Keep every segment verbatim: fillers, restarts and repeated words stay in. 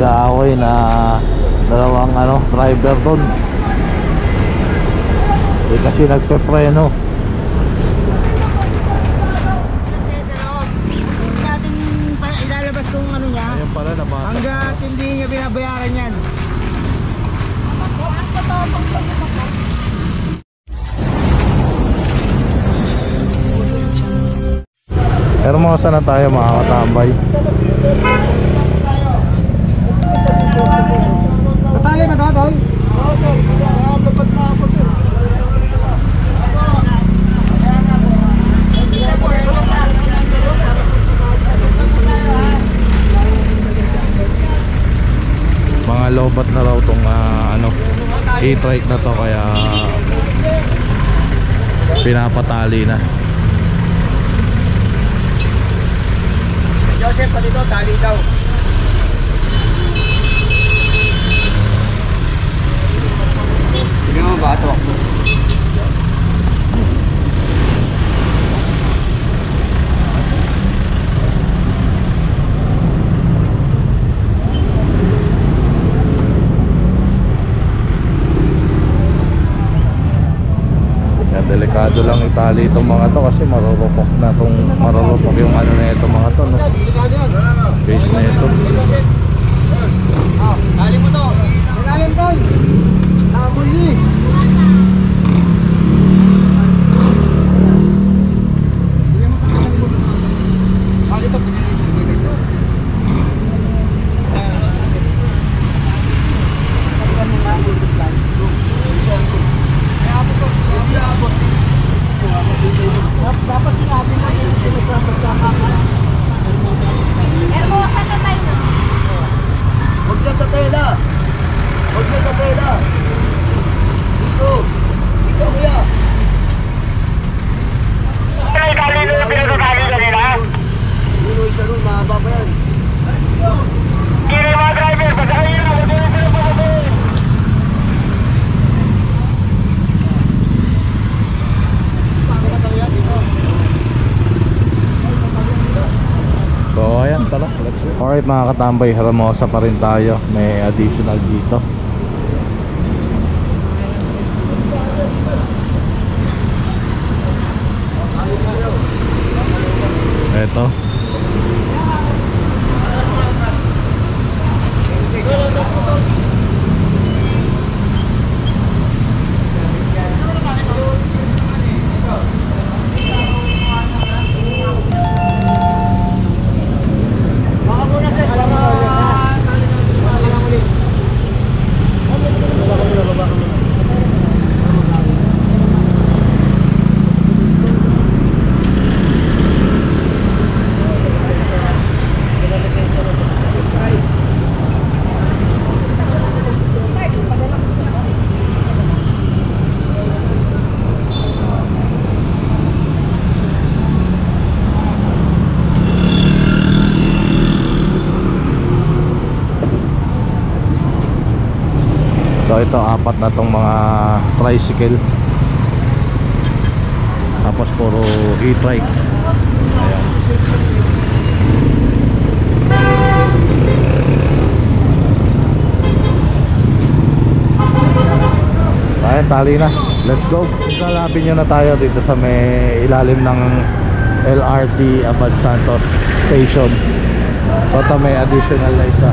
nag-aaway na dalawang ano, driver doon. Eh, kasi nagpe-preno. Ilalabas kung ano niya. Ayun pala, nabasa. Hanggat hindi niya binabayaran yan. Hermosa na tayo mga katambay. Natali ba ito, Toy? Oo, Toy. Dapat na ako, sir. Mga lobat na raw tong uh, ano, e-trike na to, kaya pinapatali na. Joseph, pati ito, tali daw. Hindi mo ba ito? Delikado lang itali itong mga to kasi marurupok na itong marurupok yung ano na itong mga to, no? Base na ito. Tali mo to. Ilalim to. Nakabuli. Tali to. Dapat sinabi na yung sinasabat-sama ka. Hermosa na tayo, no? Huwag dyan sa tela. Huwag dyan sa tela. Dito. Dito, kuya. Ito na itali na yung pinagkakali kanina. Dito, isa nun. Mahaba pa yan. Kiri mga driver, pasakay yun. Huwag yun yung pinagkakali. So ayan, tala, let's go. Alright mga katambay, Hermosa pa rin tayo. May additional dito. Eto. So ito, apat na tong mga tricycle. Tapos puro e-trike. Ayan. Ayan, tali na. Let's go. Lalapin nyo na tayo dito sa may ilalim ng L R T Abad Santos Station. Ito may additional na isa.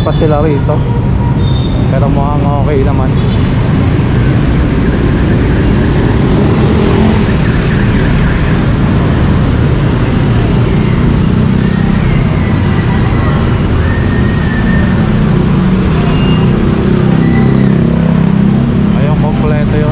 pa sila rito. Pero mukhang okay naman. Ayun, kompleto yun.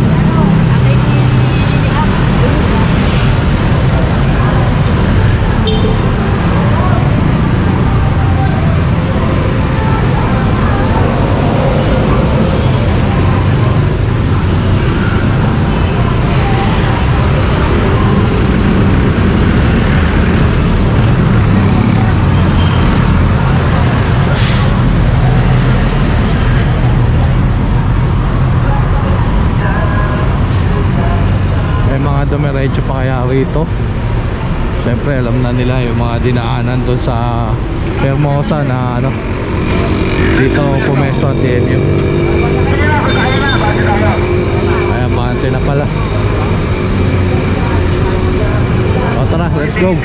Dumiretso pa kaya rito. Siyempre alam na nila yung mga dinaanan doon sa Hermosa na ano, dito pumesto at T N U. Ayan, bante na pala. O tara, let's go.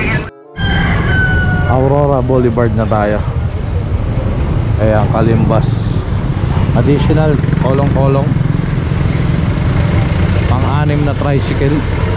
Aurora Boulevard na tayo. Ayan, Kalimbas. Additional kolong-kolong, pang-anim na tricycle.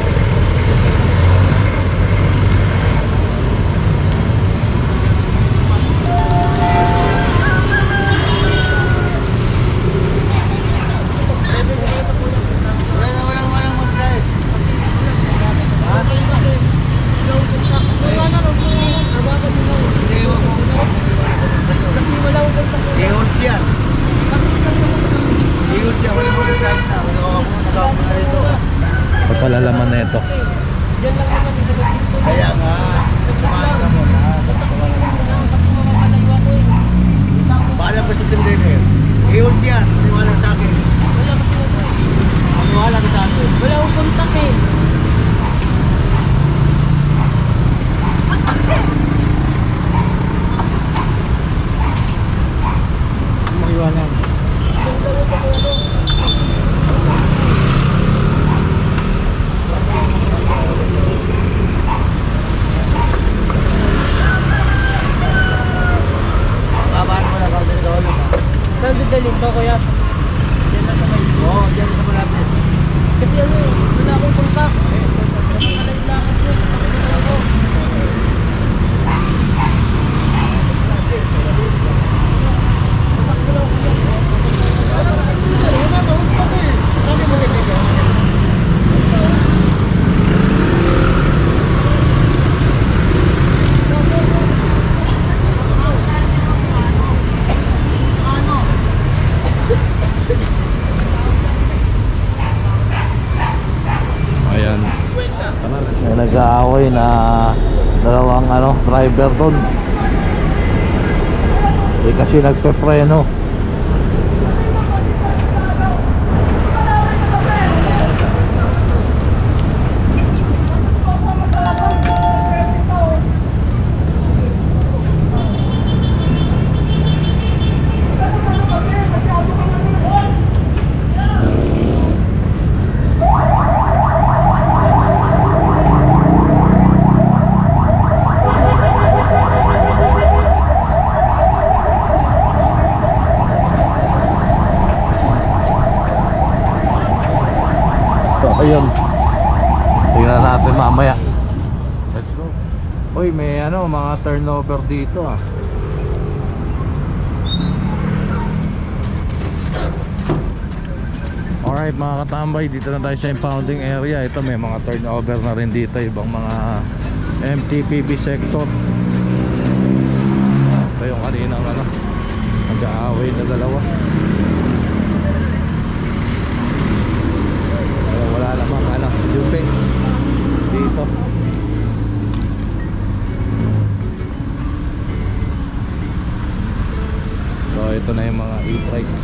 Palalaman na ito. Kaya nga, kumain ka muna. Paalam ba sa tindahan? I-hold yan, maniwala sa akin. Maniwala ka sa akin. Wala akong kontak eh. Maniwala. Saan dadalhin to, kuya? Diyan na sa may... Oo, diyan sa malapit. Kasi ano eh, wala akong kontak. Nakalayo lang ako. Ako. May nag-aaway na dalawang ano, driver doon. Eh kasi nagpe-preno. Ayun, tingnan natin mamaya. Let's go. Uy, may ano, mga turnover dito ah. Alright mga katambay, dito na tayo sa impounding area. Ito may mga turnover na rin dito, ibang mga M T P B sector. Ito yung kaninang ano, nag-aaway na dalawa. Wala namang ano, duping dito. So ito na yung mga e-trike.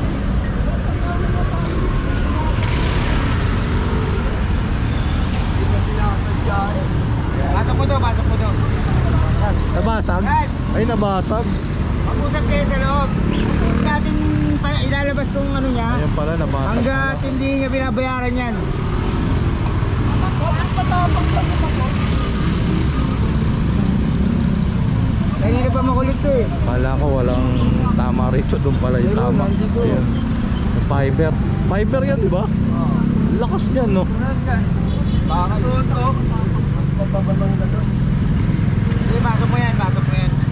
Pasok mo to, pasok mo to. Nabasag? Ay, nabasag. Mag-usap kayo sa loob. Hindi natin pa- ilalabas tong ano niya. Ayun pala, nabasag. Hanggat hindi niya binabayaran yan. Kanina pa makulit to eh. Kala ko walang tama rito, doon pala yung Meron, tama. nandito. Ayun. Yung fiber. Fiber yan, di ba? Lakas niyan, no? Baka suot to. Pagpapabang na to. Sige, pasok mo yan, pasok mo yan.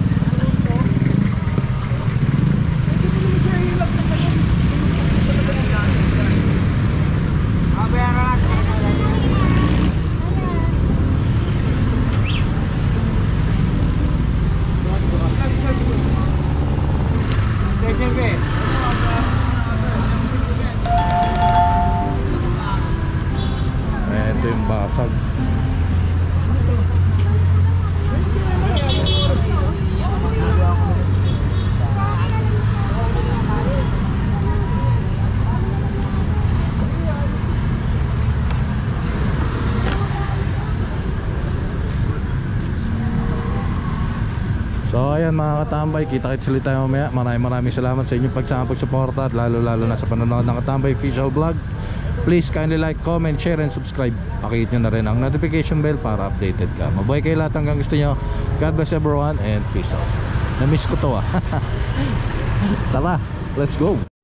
Mabayaran natin. Station B. Eh, ito yung basag. So ayan mga katambay, kita-kits ulit tayo mamaya. Maraming maraming salamat sa inyong pagsama, pagsuporta, at lalo lalo na sa panonood ng Katambay Official Vlog. Please kindly like, comment, share, and subscribe. Pakihit nyo na rin ang notification bell para updated ka. Mabuhay kayo lahat hanggang gusto nyo. God bless everyone and peace out. Na-miss ko to ah. Tara, let's go.